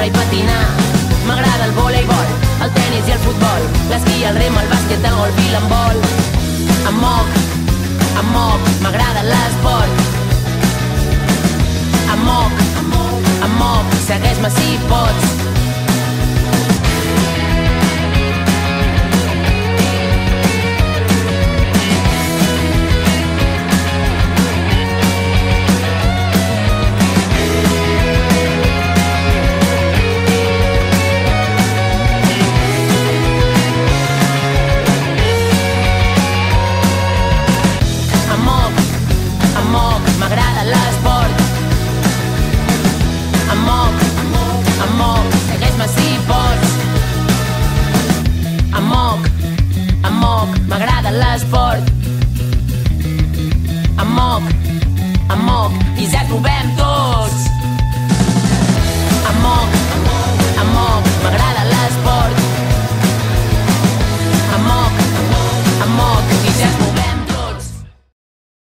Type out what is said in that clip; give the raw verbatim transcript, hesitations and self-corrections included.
córrer i patinar. M'agrada el voleibol, el tenis i el futbol, l'esquí, el rem, el bàsquet, el golf i l'handbol. Em moc, em moc, m'agrada l'esport. Em moc, em moc, segueix-me si pots. M'agrada l'esport. Em moc, em moc, segueix-me si pots. Em moc, em moc, m'agrada l'esport. Em moc, em moc, i ja trobem tots.